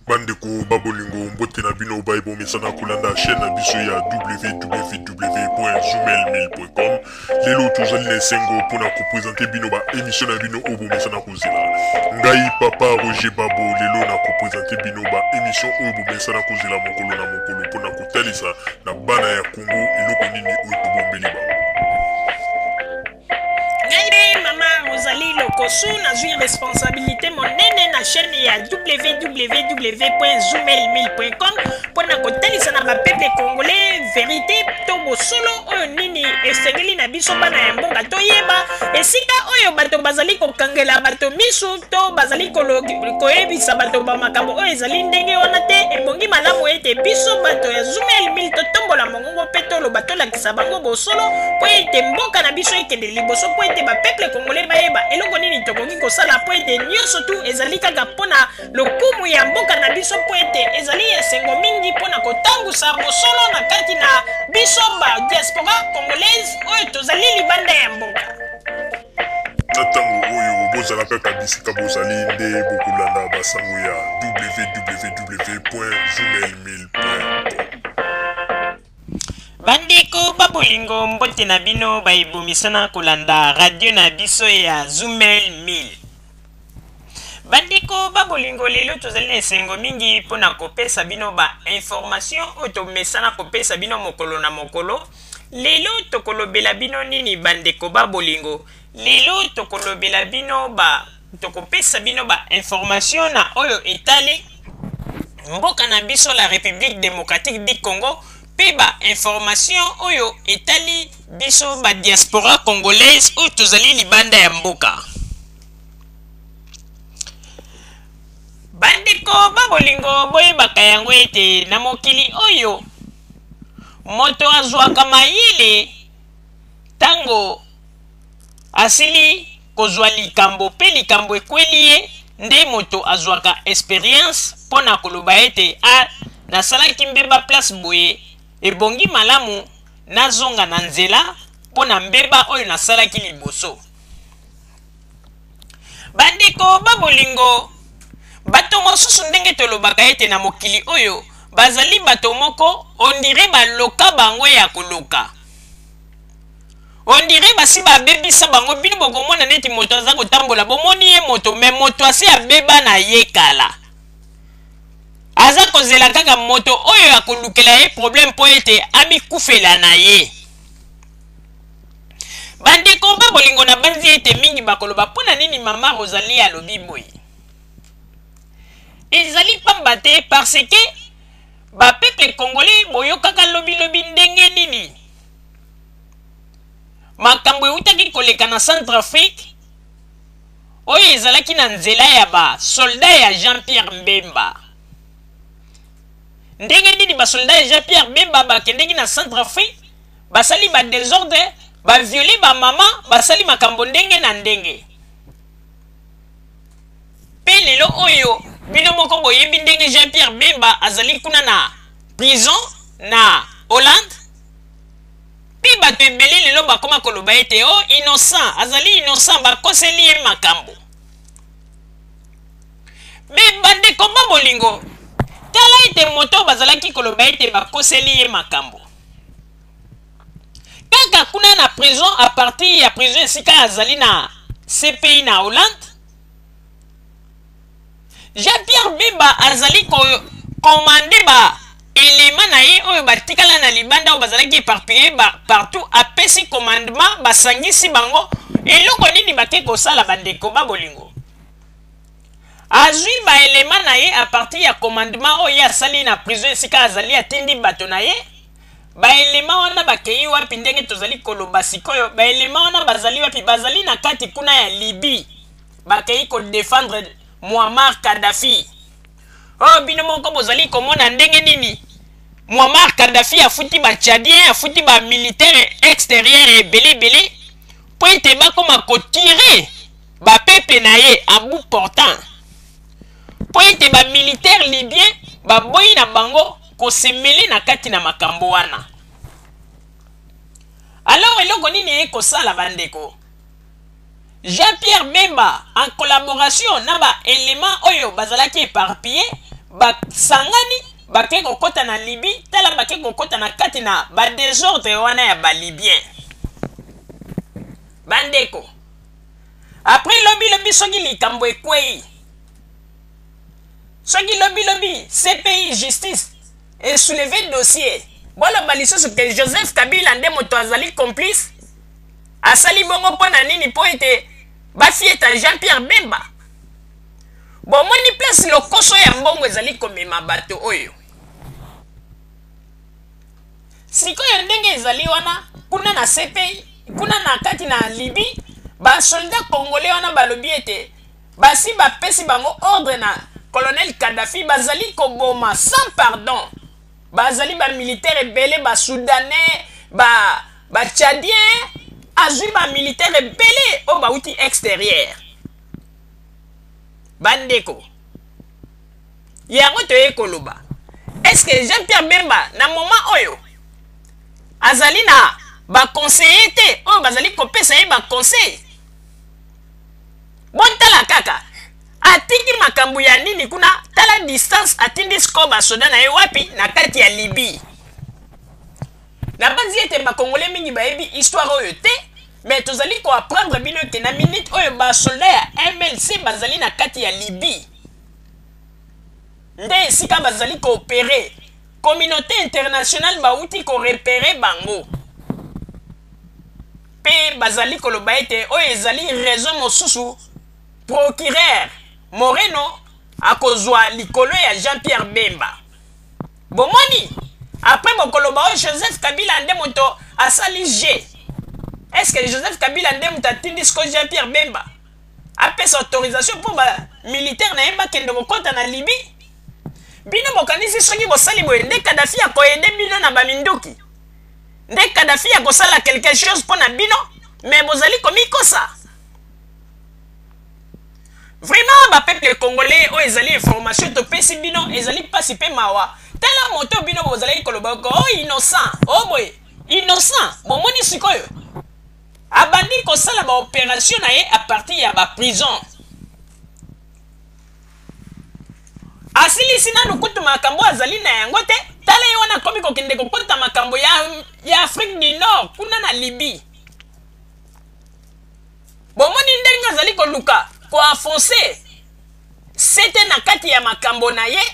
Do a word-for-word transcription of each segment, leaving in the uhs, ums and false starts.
Bandeko babolingo mbote na bino baibo mesana kulanda chaîne na biso ya w w w point zoomel mail point com. Lelo tozali na esengo pona ko présenter bino ba émission na bino obo mesana kozela. Ngai papa Roger Babo lelo na ko présenter bino ba émission obo mesana kozela mokolo na mokolo pona ko talisa na bana ya Congo eloko nini oyo tobombeli ba. Maman Rosalie Lokosu na zui responsabilité monene na chaîne ya w w w point zoomel mail point com pour na kotalisa na peuple congolais vérité to bosolo oyo nini esengeli na biso bana ya mboka toyeba esika oyo bato bazali kokangela bato misu to bazali koyebisa bato ba makambo oyo ezali ndenge wana te ebongi malamu ete biso bato ya zoomel mail totombola mongongo pe toloba tolakisa bango bosolo po ete mboka na biso ekende liboso po ete ba peuple congolais bayeba eloko nini tokoki kosala po ete nyonso tu ezali kaka mpona lokumu ya mboka na biso po ete ezali esengo mingi mpona kotangusa bosolo na kati na biso ba diaspora congolaise oyo tozali libanda ya mboka. Na ntango oyo bozala kaka bisika bozali nde bokolanda basango ya w w w point zoomel mail point com. Bandeko babolingo mbote na bino baibomisana kolanda radio na biso ya zoomel mail. Bandeko babolingo lelo tozali na esengo mingi mpona kopesa bino ba information oyo tomesana kopesa bino mokolo na mokolo. Lelo tokolobela bino nini bandeko babolingo. Lelo tokolobela bino ba tokopesa bino ba information na oyo etali mboka na biso la République démocratique du Congo. Pe ba information oyo etali biso ba diaspora congolaise oyo tozali libanda ya mboka. Bandeko babolingo boyebaka yango ete na mokili oyo moto azwaka mayele tango asili kozwa likambo pe likambo ekweli ye nde moto azwaka experience mpona koloba ete a nasalaki mbeba place boye ebongi malamu nazonga na nzela mpona mbeba oyo nasalaki liboso. Bandeko babolingo bato mosusu ndenge tolobaka ete na mokili oyo bazali bato moko ondire baloka bango ya koloka. Ondire basi babebisa bango bino bokomona neti moto aza kotambola bomoni ye moto me moto asi abeba na ye kala. Aza kozela kaka moto oyo akolukela ye problème po ete amikufela na ye. Bandeko babolingo na banzi ete mingi bakoloba pona nini mama Rosalie alobi boye. Ezali pamba te parce que ba peuple congolais boyo kaka lobi lobi ndenge nini. Makambo eutaki koleka na Centrafrique oyo ezalaki na nzela ya ba soldat ya Jean-Pierre Mbemba. Ndenge nini ba soldat ya Jean-Pierre Mbemba bakendeki na Centrafrique basali ba désordre ba violer ba mama basali makambo ndenge na ndenge. Pe lelo oyo bino moko boyebi ndenge Jean-Pierre Mbemba azali kuna na prison na Hollande. Pi bato ebele lelo bakoma koloba ete o innocent azali innocent bakoseli ye makambo. Me bandeko babolingo tala ete moto bazalaki koloba ete bakoseli ye makambo. Kaka kuna na prison a partir ya prison esika azali na C P I na Hollande. Jean-Pierre Mbemba azali ko commandé ba élément na ye oyo batikala na libanda oyo bazalaki éparpillé ba partout apesi commandement basangisi bango eloko nini bake kosala bandeko babolingo. Azwi ba élément na ye a partir ya commandement oyo asali na prison esika azali atindi bato na ye. Ba élément wana bakei wapi ndenge tozali koloba sikoyo ba élément wana bazali wapi bazali na kati kuna ya Libye bakei ko défendre Muammar Kadhafi. Oh bino moko bozali komona ndenge nini Muammar Kadhafi afuti ba Tchadien afuti ba militaire extérieur ebele ebele po ete bakoma kotire ba peuple na ye à bout portant po ete ba militaire libyen baboyi na bango kosemele na kati na makambo wana. Alors eloko nini ekosala bandeko Jean-Pierre Mbemba en collaboration na ba élément oyo bazalaki éparpillé basangani bake kokota na Libye tala bake kokota na kati na ba désordre wana ya ba libyen bandeko. Après lobi lobi soki likambo ekwei soki lobi lobi C P I justice et soulevé dossier bola balisoso ke Joseph Kabila nde moto azali complice asali bongo pona nini po ete bafieta Jean-Pierre Bemba bomoni place lokoso ya mbongo ezali komema bato oyo sikoyo ndenge ezali wana kuna na C P I kuna na kati na Libye ba soldat congolais wana balobi ete basi bapesi bango ordre na colonel Kadhafi bazali koboma sans pardon bazali ba militaire ebele ba soudanais ba ba tchadien azui ba militaire ebele o bauti extérieur bandeko yango toye koloba est-ce que Jean-Pierre Bemba na moment oyo azali na ba conseiller te oyo bazali kopesa ye ba conseil bon tala kaka atiki makambo ya nini kuna tala distance atindi sko basoda na ye wapi na kati ya Libye na banzi ete bakongole mingi bayebi histoire oyo te mais tozali ko apprendre bino te na minute oyo basoda ya M L C bazali na kati ya Libye nde esika bazali ko opérer communauté internationale bauti ko repérer bango pe bazali koloba ete oyo ezali raison mosusu procureur Moreno akozwa likolo ya Jean-Pierre Bemba bomoni après bokoloba oyo Joseph Kabila nde moto asali G. Est-ce que Joseph Kabila nde moto atindi siko Jean-Pierre Bemba apesa autorisation pour ba militaire na yemba kende kokota na Libye bino bokanisi soki bosali boye nde Kadhafi akoyede bino na baminduki nde Kadhafi akosala quelque chose pour na bino mais bozali komikosa. Vraiment ba peuple congolais o ezali information to pesi bino ezali pasi pe mawa tala moto bino bozali koloba ko oh innocent oh boy innocent bomoni sikoyo abandi ko sala ba opération na ye à partir ya ba prison asili sina nukutu makambo azali na yango te tala ye wana komi ko kende ko kota makambo ya ya Afrique du Nord kuna na Libye bomoni ndenge azali ko luka ko enfoncer c'était na kati ya makambo na ye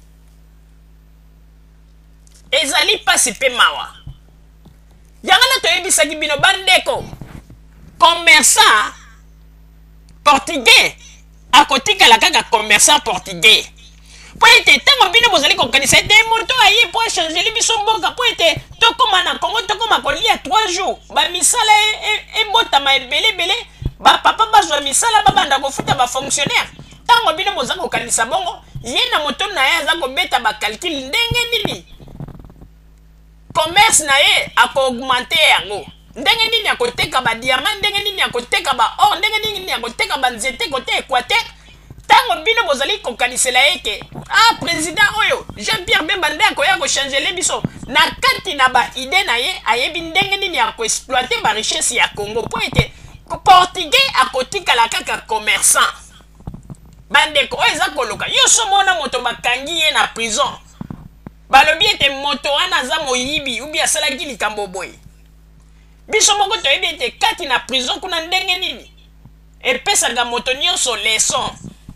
ezali pasi pe mawa yangana toyebisaki bino bandeko commerçant portugais akotikala kaka commerçant portugais po ete ntango bino bozali kokanisa ete moto aye po achangeli biso mboka po ete tokóma na Congo tokóma kolia trois jours bamisala ebotama ebele ebele bapapa bazwa misala babanda kofuta bafonctionnaire ntango bino boza kokanisa bongo ye na moto na ye aza kobeta bakalkile ndenge nini commerce na ye akoaugmente yango ndenge nini akoteka badiamant ndenge nini akoteka baor ndenge nini akoteka banzete kote Équateur ntango bino bozali kokanisela ye ke ah président oyo Jean-Pierre Bemba nde akoya kochangele biso na kati na baide na ye ayebi ndenge nini akoexploite barichesse ya Congo po ete portugais akotikala kaka commerçant bandeko oyo eza koloka yo so mona moto bakangi ye na prison balobi ete moto wana aza moyibi ubi asalaki likambo boye biso moko toyebi ete kati na prison kuna ndenge nini epesaka moto nyonso leson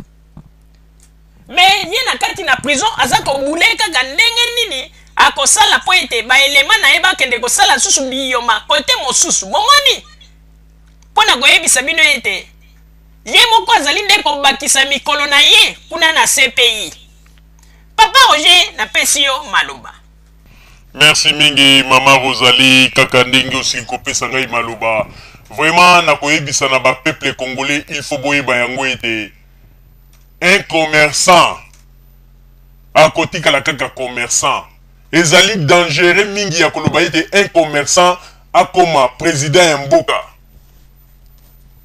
mais ye na kati na prison aza kobule kaka ndenge nini akosala po ete baelema na ye bakende kosala susu biyoma kote mosusu bomoni pona koyebisa bino ete ye moko azali nde kobakisa mikolo na ye kuna na C P I. Papa Roger napesi yo maloba. Merci mingi Mama Rosalie kaka ndenge aussi kopesa ngai maloba. Vraiment na koyebisa na ba peuple congolais il faut boyeba yango ete un commerçant à côté kala kaka commerçant ezali dangereux mingi ya koloba ete un commerçant akoma président ya mboka.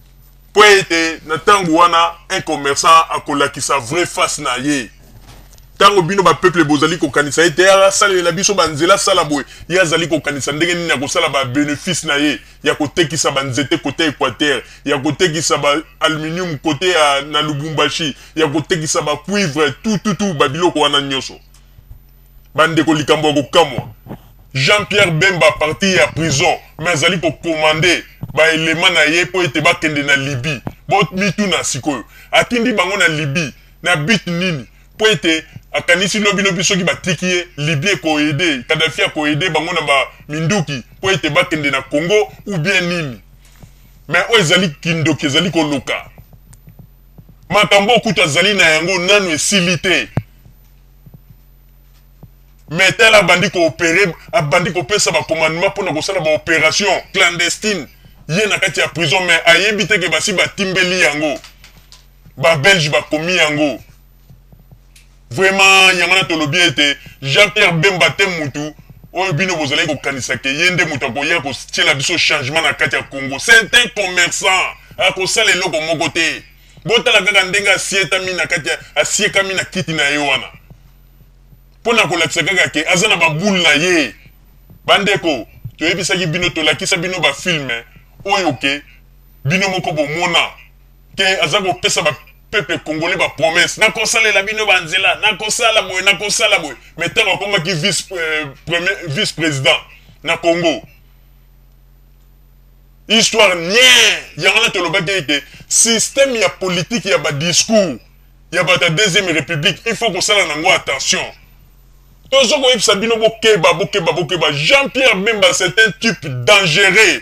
Po ete na tango wana un commerçant akolakisa vraie face na ye tango bino ba peuple bozali ko kanisa ete ya sala la biso banzela sala boy ya zali ko kanisa ndenge nini ya ko sala ba bénéfice na ye ya ko tekisa banzete côté Équateur ya ko tekisa ba aluminium côté ya na Lubumbashi ya ko tekisa ba cuivre tout tout tout ba biloko wana nyoso bande ko likambo ko kamwa Jean-Pierre Bemba parti ya prison mais zali ko commander ba élément na ye po ete ba kende na Libye bo mitu na sikoyo atindi bango na Libye na bit nini po ete akanisi lobi lobi soki batiki ye Libye ko aider Kadhafi ko aider bango na ba minduki po ete ba kende na Congo ou bien nini mais o ezali kindoki ezali ko loka makambo kuta zali na yango nanu esilite mais tel a bandi ko opérer a bandi ko pesa ba commandement pour na ko sala ba opération clandestine ye na kati ya prison mais ayebi te ke basi ba timbeli yango ba belge ba komi yango vraiment yangana tolobi ete Jean-Pierre Bemba te mutu oyo bino bozali ko kanisa ke yende mutu ko ya ko tiela biso changement na kati ya Congo c'est un commerçant a ko sala eloko moko te botala kaka ndenga sieta mi na kati ya asieka mi na kiti na ye wana pona ko lakisa kaka ke azana ba boule na ye bandeko to yebisaki bino to lakisa bino ba film oyo ke bino moko bomona ke azako pesa ba peuple congolais ba promesse na kosala la bino banzela na kosala boy na kosala boy maintenant comme qui vice euh, premier vice président na Congo histoire nie yangana to lobaki ke système ya politique ya ba discours ya ba ta deuxième république il faut que ça nango attention tozo ko yebisa bino bokeba bokeba bokeba Jean-Pierre Bemba c'est un type dangereux.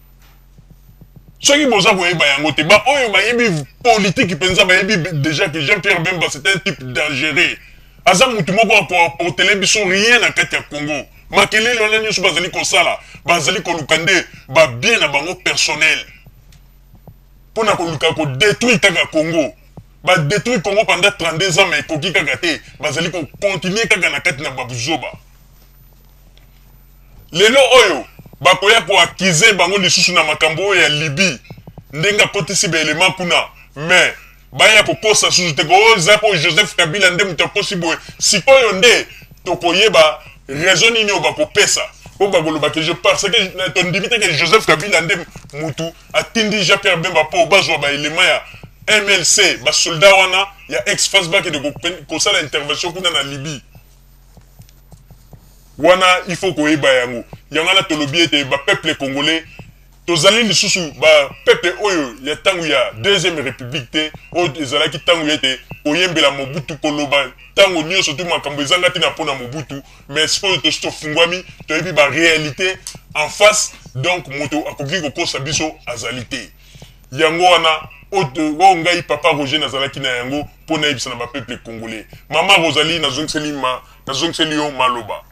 Soki boza ko yeba yango te ba oyo ba yebi politique penza ba yebi déjà que Jean-Pierre Bemba c'est un type dangereux. Aza mutu moko pour pour télévision rien na kati ya Congo. Makelele wana nyoso bazali ko sala, bazali ko lukande ba bien na bango personnel. Pona ko luka ko détruire kaka Congo. Ba détruire Congo pendant trente-deux ans mais koki kaka te, bazali ko continuer kaka na kati na babuzoba. Lelo oyo bakoya ko akize bango lisusu na makambo ya Libye ndenga kotisi be element kuna mais baya ko kosa susu te ko zapo Joseph Kabila nde mutakosi boy sikoyo nde tokoyeba raison nini obako pesa ko bagoloba que je pense que ton limite que Joseph Kabila nde mutu atindi Jean-Pierre Bemba po bazwa ba element ya M L C ba soldat wana ya ex-Fasback de ko sala intervention kuna na Libye wana il faut ko yeba yango yangana tolobi ete ba peuple congolais tozali lisusu ba peuple oyo ya tangu ya deuxième république te o ezalaki tangu yete oyembela Mobutu koloba tangu nyoso tu makambo ezanga tina pona Mobutu mais sikoyo to sto fungwami to yebi ba réalité en face donc moto akoki ko kosa biso azalité yango wana o ngai papa Roger nazalaki na yango pona yebisa na ba peuple congolais mama Rosalie na zongselima na zongselio maloba.